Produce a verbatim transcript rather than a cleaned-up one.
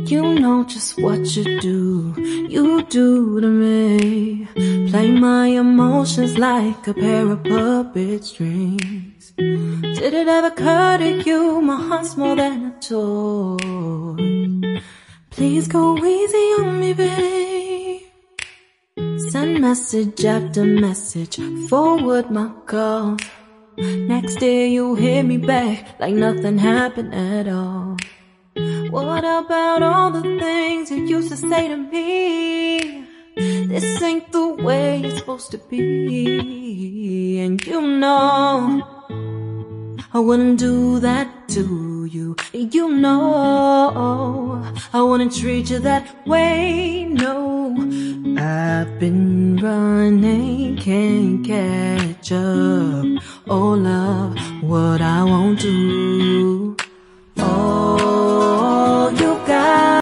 You know just what you do, you do to me. Play my emotions like a pair of puppet strings. Did it ever occur to you my heart's more than a toy? Please go easy on me, babe. Send message after message, forward my calls. Next day you hit me back like nothing happened at all. What about all the things you used to say to me? This ain't the way it's supposed to be. And you know I wouldn't do that to you. You know I wouldn't treat you that way, no. I've been running, can't catch up. Oh love, what I won't do